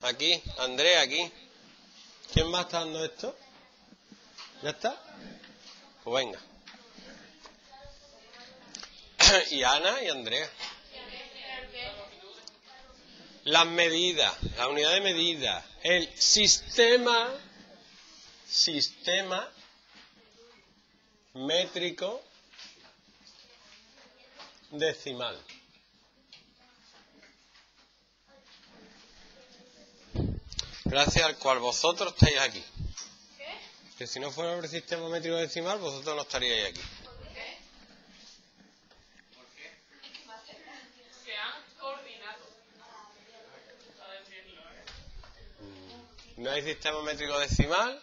Aquí, Andrea, aquí. ¿Quién más está dando esto? ¿Ya está? Pues venga. Y Ana y Andrea. Las medidas, la unidad de medida, el sistema métrico decimal. Gracias al cual vosotros estáis aquí. Que si no fuera por el sistema métrico decimal, vosotros no estaríais aquí. No hay sistema métrico decimal.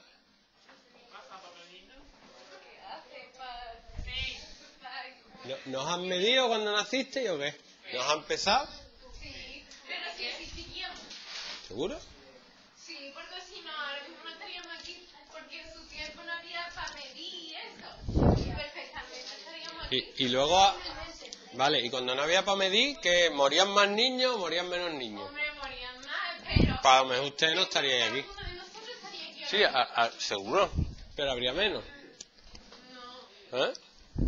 ¿Nos han medido cuando nacisteis o qué? ¿Nos han pesado? Sí, pero sí existiríamos. ¿Seguro? Sí, porque si no, ahora mismo no estaríamos aquí, porque en su tiempo no había para medir eso. Y perfectamente estaríamos aquí. Y luego, vale, y cuando no había para medir, ¿que morían más niños o morían menos niños? Hombre, morían más, pero... Para lo mejor ustedes no estaríais aquí. Uno de nosotros estaría aquí. Sí, seguro, pero habría menos. No. ¿Eh?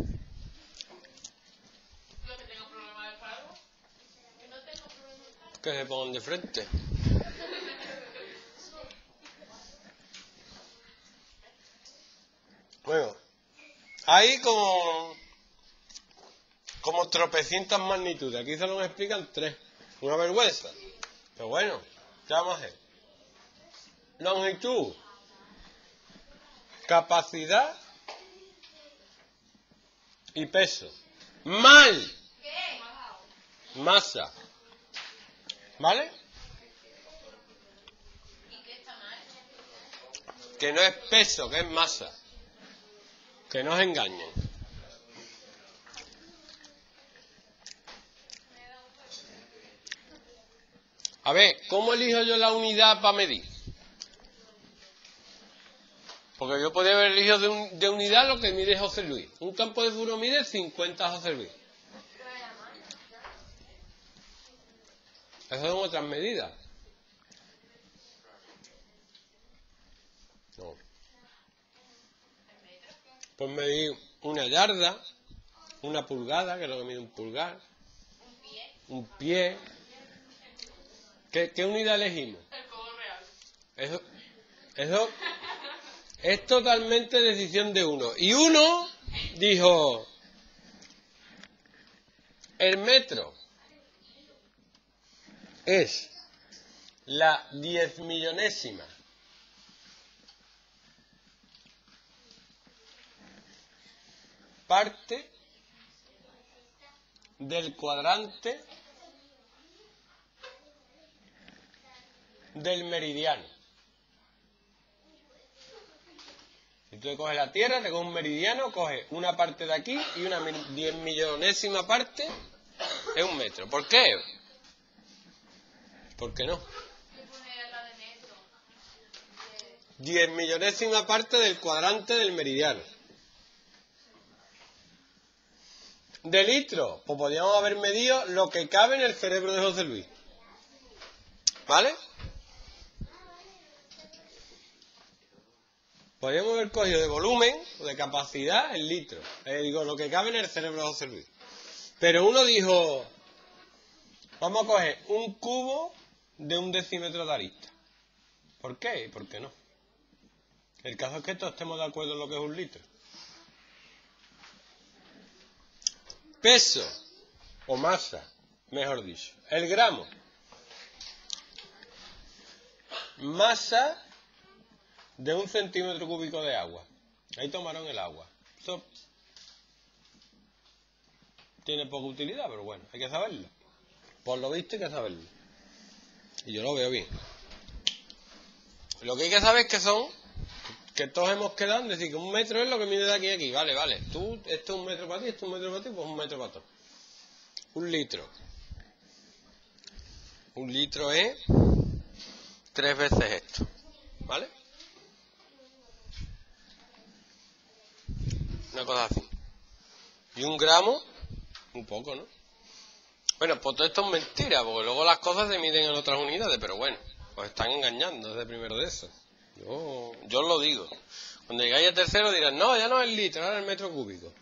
Yo que tengo problema de pago. Yo no tengo problema de pago. Que se pongan de frente. Bueno, hay como tropecientas magnitudes. Aquí solo me explican 3. Una vergüenza. Pero bueno, ¿qué vamos a hacer? Longitud, capacidad y peso. Mal. ¿Qué? Masa. ¿Vale? ¿Y qué está mal? Que no es peso, que es masa. Que no os engañen. A ver, ¿cómo elijo yo la unidad para medir? Porque yo podría haber elegido de unidad lo que mide José Luis. Un campo de furo mide 50 José Luis. Esas son otras medidas. No. Pues medir una yarda, una pulgada, que es lo que mide un pulgar, un pie. ¿Qué unidad elegimos? El codo real. Eso es totalmente decisión de uno. Y uno dijo, el metro es la 10.000.000ésima parte del cuadrante del meridiano. Si tú coges la Tierra, te coges un meridiano, coges una parte de aquí y una 10.000.000ésima parte es un metro. ¿Por qué? ¿Por qué no? 10.000.000ésima parte del cuadrante del meridiano. De litro, pues podríamos haber medido lo que cabe en el cerebro de José Luis. ¿Vale? Podríamos haber cogido de volumen o de capacidad el litro. Digo, lo que cabe en el cerebro de José Luis. Pero uno dijo, vamos a coger un cubo de 1 decímetro de arista. ¿Por qué? ¿Y por qué no? El caso es que todos estemos de acuerdo en lo que es un litro. Peso, o masa, mejor dicho. El gramo. Masa de 1 centímetro cúbico de agua. Ahí tomaron el agua. Eso tiene poca utilidad, pero bueno, hay que saberlo. Por lo visto hay que saberlo. Y yo lo veo bien. Lo que hay que saber es que todos hemos quedado en decir que 1 metro es lo que mide de aquí a aquí. Vale, vale. Esto es 1 metro para ti, esto es 1 metro para ti, pues 1 metro para todos. 1 litro. 1 litro es 3 veces esto. ¿Vale? Una cosa así. Y 1 gramo, un poco, ¿no? Bueno, pues todo esto es mentira, porque luego las cosas se miden en otras unidades, pero bueno. Os están engañando desde primero de eso. Yo os lo digo. Cuando llegáis a tercero dirán, no, ya no es el litro, ahora es el metro cúbico.